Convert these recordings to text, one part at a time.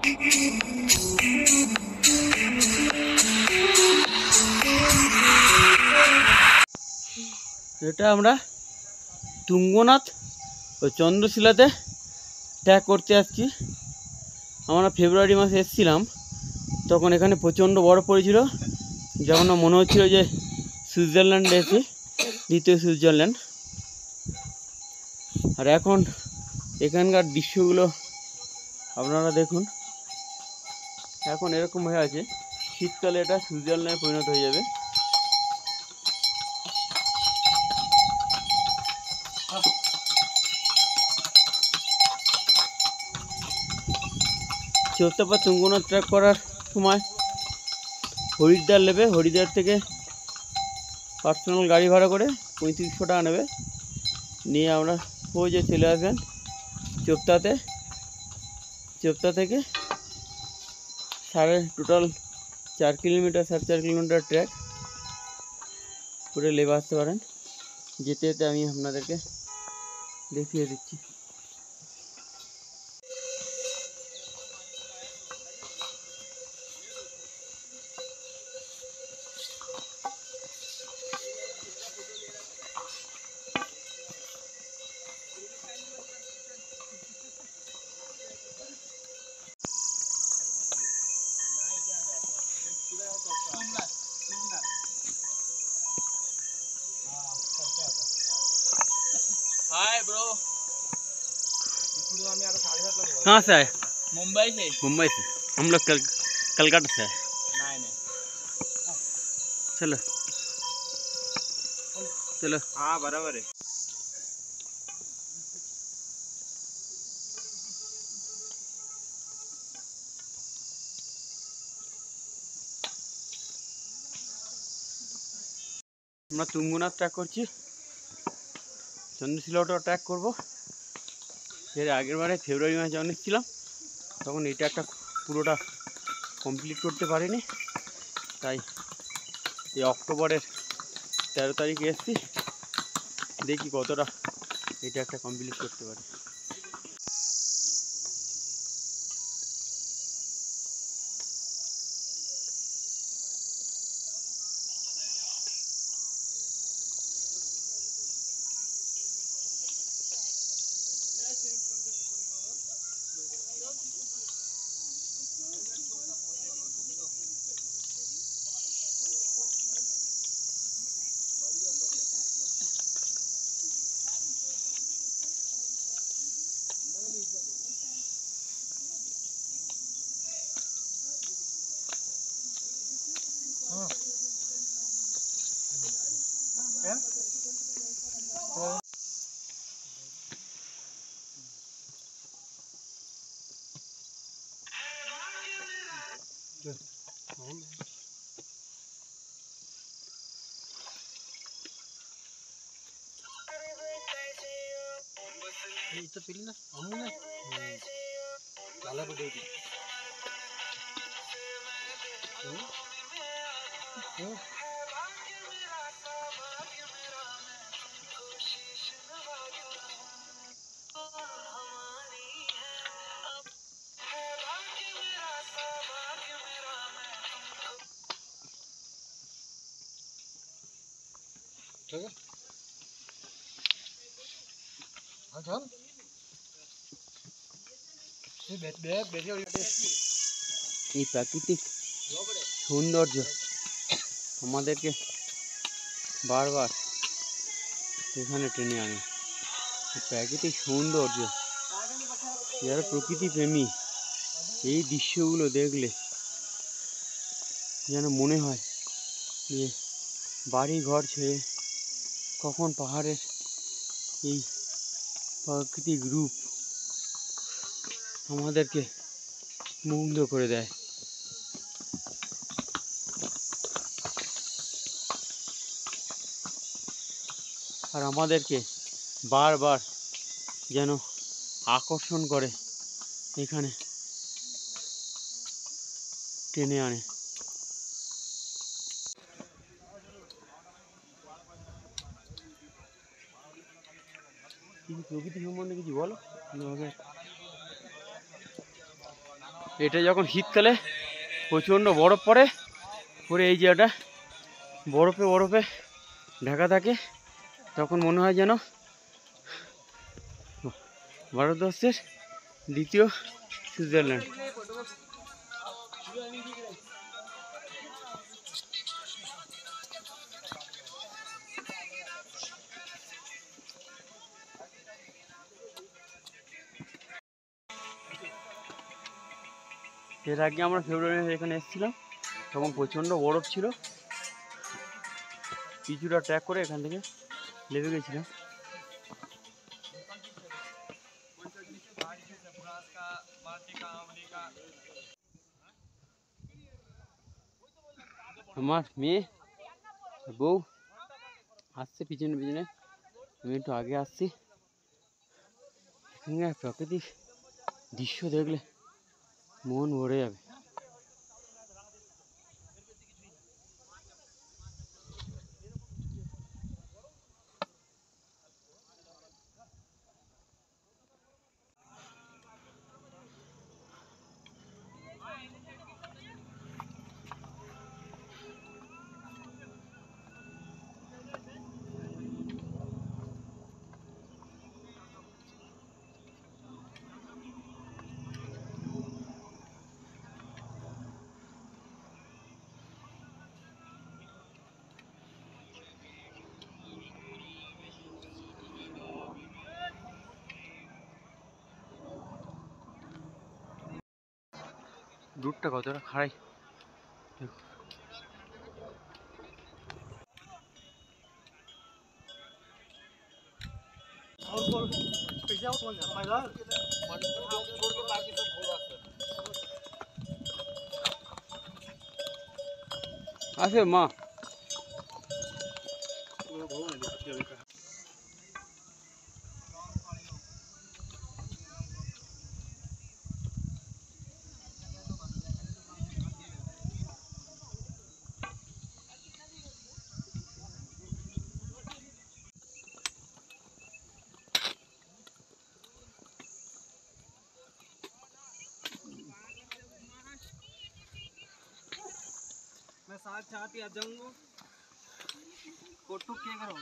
এটা আমরা তুঙ্গনাথ ও চন্দ্রশিলাতে ট্র্যাক করতে আসছি। আমরা ফেব্রুয়ারি মাসে এসেছিলাম, তখন এখানে প্রচণ্ড বরফ পড়েছিল, যখন মনে হচ্ছিল যে সুইজারল্যান্ডে এসেছি, দ্বিতীয় সুইজারল্যান্ড। আর এখন এখানকার দৃশ্যগুলো আপনারা দেখুন, এখন এরকম হয়ে আছে, শীতকালে এটা সুইজারল্যান্ডে পরিণত হয়ে যাবে। চোত্তাপা তুঙ্গনাথ ট্রেক করার সময় হরিদ্বার নেবে, হরিদ্বার থেকে পার্সোনাল গাড়ি ভাড়া করে 3500 টাকা নেবে, নিয়ে আমরা পৌঁছে চলে আসবেন চোপতাতে। চোপতা থেকে টোটাল 4 কিলোমিটার 4.5 কিলোমিটার ট্র্যাক করে লেবে আসতে পারেন। যেতে যেতে আমি আপনাদেরকে দেখিয়ে দিচ্ছি। हाय ब्रो, कहाँ से आए? मुंबई से। मुंबई से हम लोग कलकत्ता से आए। नहीं चलो चलो। हाँ बराबर है। আমরা তুঙ্গনাথ ট্র্যাক করছি, চন্দ্রশিলাটাও ট্র্যাক করব। এর আগের বারে ফেব্রুয়ারি মাসে যখন এসেছিলাম, তখন এটা একটা পুরোটা কমপ্লিট করতে পারিনি, তাই এই অক্টোবরের 13 তারিখে এসেছি। দেখি কতটা এটা একটা কমপ্লিট করতে পারি। itu pilih lah, kamu nih, kalah berdua. ठीक है, चल। এই প্রাকৃতিক সৌন্দর্য আমাদেরকে বারবার এখানে টেনে আনে। প্রাকৃতিক সৌন্দর্য, যারা প্রকৃতি প্রেমী, এই দৃশ্যগুলো দেখলে যেন মনে হয় যে বাড়ি ঘর ছেড়ে কখন পাহাড়ের এই প্রাকৃতিক রূপ আমাদেরকে মুগ্ধ করে দেয়। আর আমাদেরকে বারবার যেন আকর্ষণ করে, এখানে টেনে আনে। প্রকৃতি সম্বন্ধে কিছু বলো। এটা যখন শীতকালে প্রচণ্ড বরফ পড়ে, পরে এই জায়গাটা বরফে বরফে ঢাকা থাকে, তখন মনে হয় যেন ভারতবর্ষের দ্বিতীয় সুইজারল্যান্ড। এর আগে আমরা ফেব্রুয়ারি এখানে এসেছিলাম, তখন প্রচণ্ড বরফ ছিল, কিছুটা ট্র্যাক করে এখান থেকে নেমে গেছিলাম। আমার মেয়ে বউ আসছে পিছনে পিছনে, আমি একটু আগে আসছি। এখানে প্রাকৃতিক দৃশ্য দেখলে মন ভরে যাবে। দূরটা কতটা খাড়াই দেখো। আছে মা मैं साथ साथ ही आ जाऊंगा। फोटो क्या करो?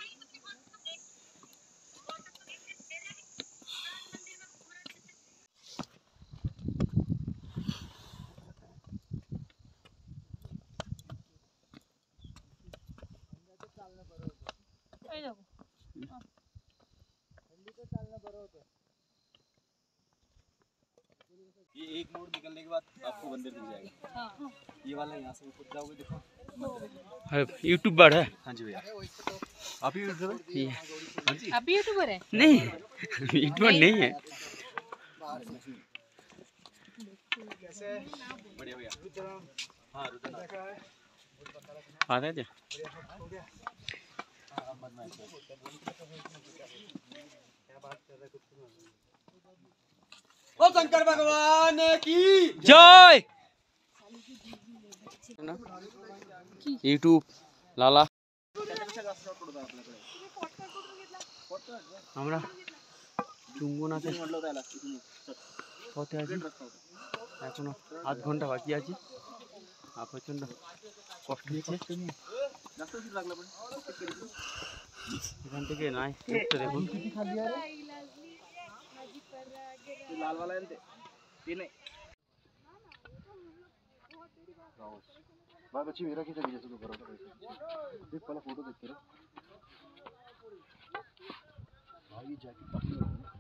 ये एक मोड़ निकलने के बाद आपको मंदिर दिख जाएगा। हाँ। ये वाला यहाँ से ऊपर जाओगे देखो यूट्यूबर है। हाँ जी भैया, आप ही यूट्यूबर? हाँ जी, आप भी यूट्यूबर है? नहीं, यूट्यूबर नहीं है। बढ़िया भैया। हाँ रुद्र आता है ओ शंकर भगवान की जय। यूट्यूब लाला আমরা টুঙ্গনাথের পথে আছি, এখনো আধ ঘন্টা বাকি আছে, আর প্রচণ্ড কষ্ট হচ্ছে। এখান থেকে নাই উঠতে দেখুন। लाल वाला ये नहीं बात अच्छी मेरा खींचा जैसे तो करो देख पहले फोटो देखते रहो भाई जैकेट काफी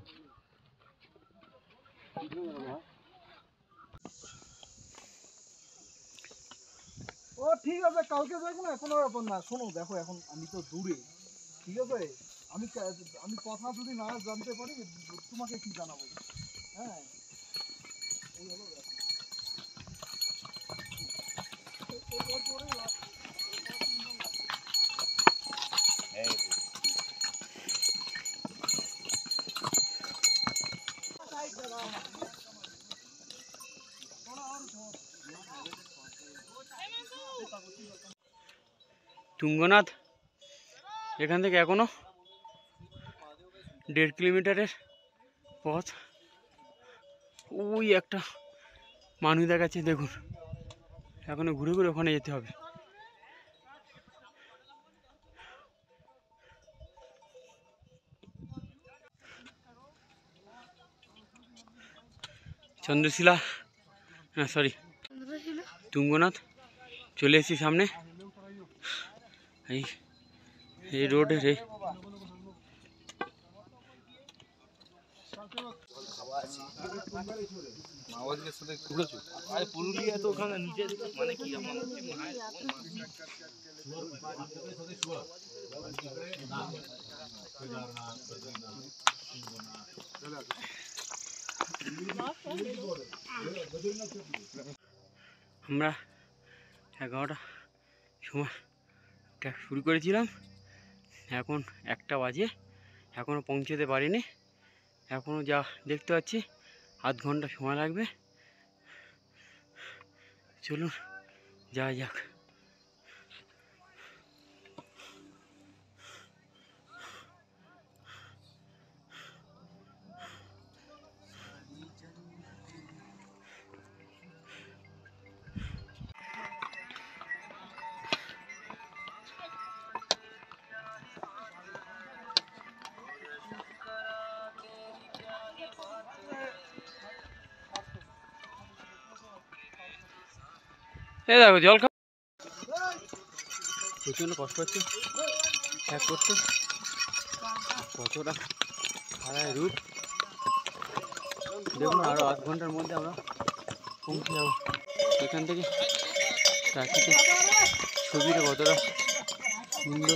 ও ঠিক আছে, কালকে দেখো না, কোনো ব্যাপার না। শোনো দেখো, এখন আমি তো দূরে, ঠিক আছে, আমি আমি কথা যদি না জানতে পারি তোমাকে কি জানাবো। হ্যাঁ এই হলো টুঙ্গনাথ এখান থেকে এখনো 1.5 কিলোমিটারের পথ। ওই একটা মানুষ দেখাচ্ছে দেখুন, এখনো ঘুরে ঘুরে ওখানে যেতে হবে। চন্দ্রশিলা, হ্যাঁ সরি, তুঙ্গনাথ চলে এসেছি সামনে। এই রোডের পুরুলিয়া তো ওখানে নিচে মানে কি আমরা 11টা সময় ট্র্যাক শুরু করেছিলাম, এখন 1টা বাজে, এখনও পৌঁছতে পারিনি। এখনও যা দেখতে পাচ্ছি আধ ঘন্টা সময় লাগবে। চলুন যাওয়া যাক। এই দেখো জল খা, প্রচণ্ড কষ্ট হচ্ছে ট্র্যাক করতে, কতটা খারাপ রুট দেখুন। আরও আধ ঘন্টার মধ্যে আমরা পৌঁছে যাবো এখান থেকে। প্রাকৃতিক ছবিটা কতটা সুন্দর।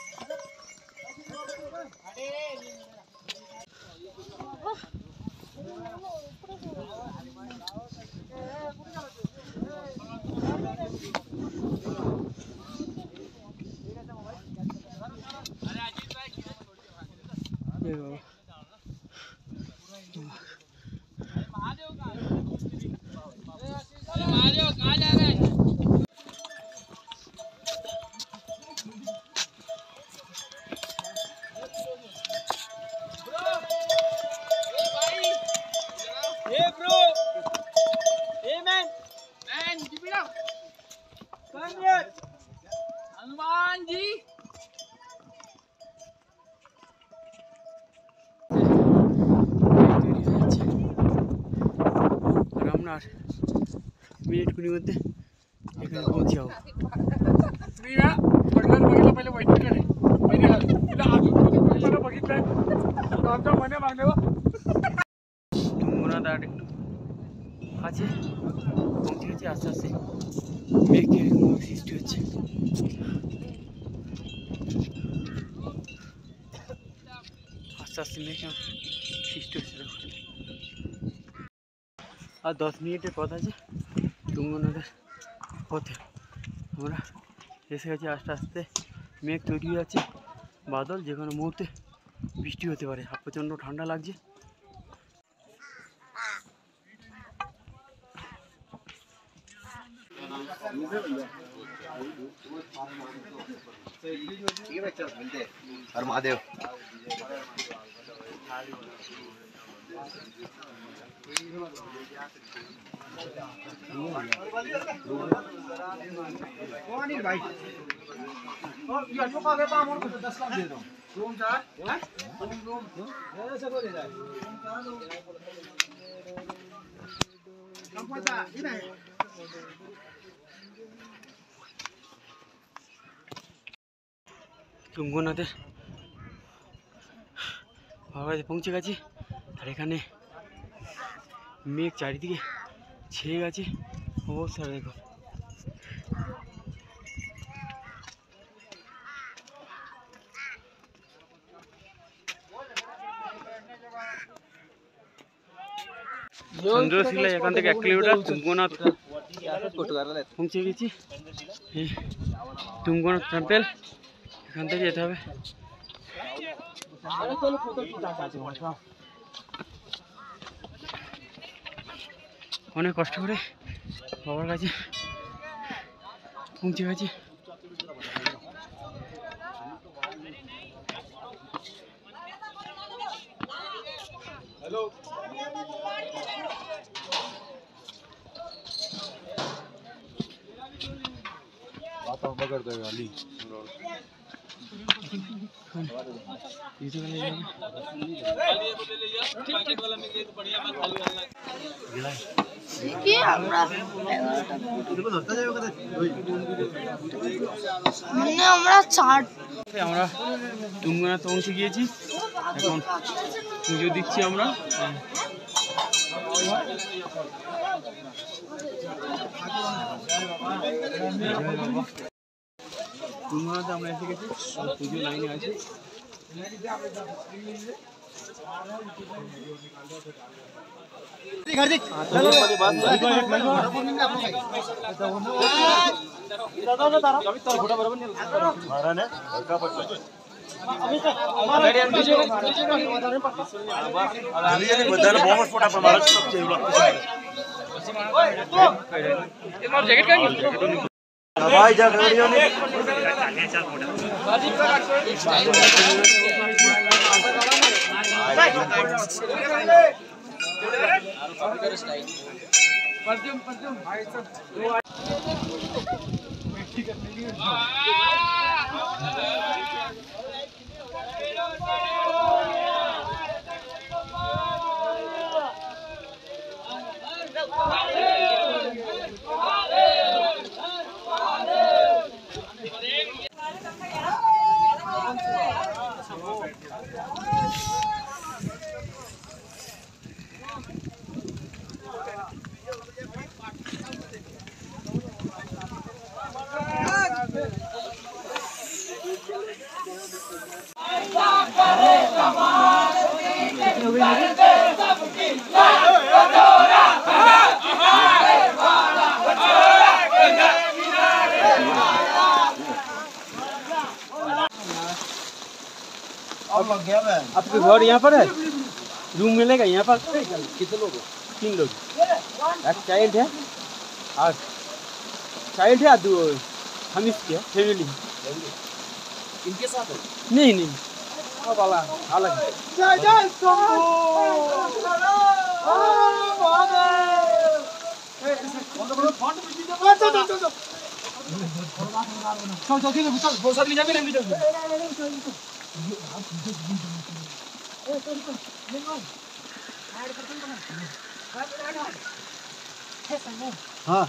हनुमान जी আর আমরা মিনিট কুড়ির মধ্যে এখানে পৌঁছে যাবো। তুঙ্গনাথ আর একটু আছে, পৌঁছে গেছে। আস্তে আস্তে মেঘ এরকম সৃষ্টি হচ্ছে। আস্তে আস্তে মেঘ সৃষ্টি হচ্ছে দেখুন। আর 10 মিনিটের পথ আছে তুঙ্গনাথের পথে। আমরা এসে গেছি। আস্তে আস্তে মেঘ তৈরি হয়ে যাচ্ছে, বাদল, যে কোনো মুহূর্তে বৃষ্টি হতে পারে। আর প্রচণ্ড ঠান্ডা লাগছে। और महादेव भाई और ये लोग आगे पाम और 10 लाख दे दो रूम 4 हैं रूम ऐसे को ले जाए कम पता ये नहीं তুঙ্গনাথের বাবাতে পৌঁছে গেছি। আর এখানে মেঘ চারিদিকে ছেয়ে গেছে, অবস্থা দেখো। চন্দ্রশিলা এখান থেকে 1 কিলোমিটার। তুঙ্গনাথ পৌঁছে গেছি। এই তুঙ্গনাথ টেম্পল, এখান থেকে যেতে হবে। অনেক কষ্ট করে বাবার কাছে পৌঁছে গেছি। कर देगा ली আমরা চার আমরা তুঙ্গনাথ পৌঁছে গিয়েছি, এখন পুজো দিচ্ছি আমরা। তুঙ্গনাথে আমরা এসে গেছি, পুজো লাইনে আছে। भाई जा वीडियो ने आपके घर यहाँ पर है? रूम मिलेगा यहाँ पर? कितने लोग? 3 लोग। एक चाइल्ड है और चाइल्ड है, 2 हम इसके फैमिली। इनके साथ है? नहीं नहीं वाला अलग है। जय जय शंभू हाँ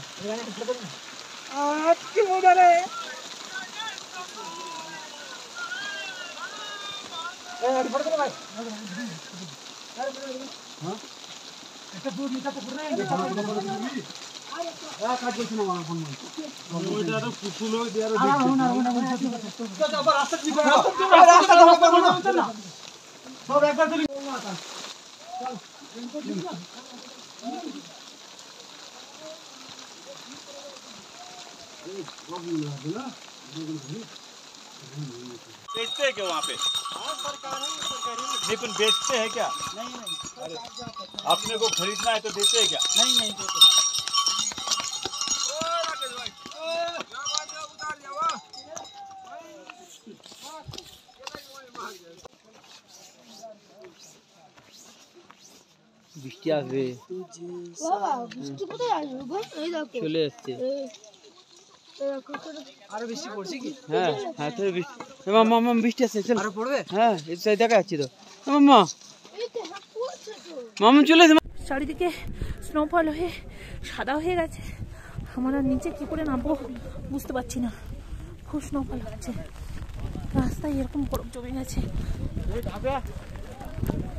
बेचते हैं क्या वहाँ पे? लेकिन बेचते हैं क्या? नहीं अपने को खरीदना है तो देते हैं क्या? नहीं বৃষ্টি আসবে, বাবা বৃষ্টি কোথায় আসবে গো? এই দেখো চলে এসছে। আরো বেশি পড়ছে কি? হ্যাঁ হ্যাঁ তো বৃষ্টি, মাম্মা মাম্মা বৃষ্টি আসছে, চল। আরো পড়বে? হ্যাঁ এই সাইড দেখা যাচ্ছে তো। মাম্মা এই তো হ্যাঁ পড়ছে তো। মাম্মা চলে এসে। চারিদিকে স্নোফল হয়ে সাদা হয়ে গেছে। আমরা নিচে কি করে নামবো বুঝতে পারছি না, খুব স্নোফল হচ্ছে, রাস্তায় এরকম বরফ জমে গেছে।